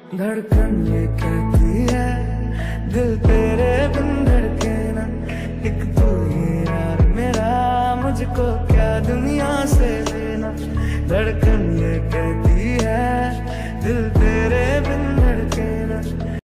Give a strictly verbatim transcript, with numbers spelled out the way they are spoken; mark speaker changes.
Speaker 1: धड़कन ये कहती है दिल तेरे बिन धड़के ना, एक तू ही यार मेरा, मुझको क्या दुनिया से लेना। धड़कन ये कहती है दिल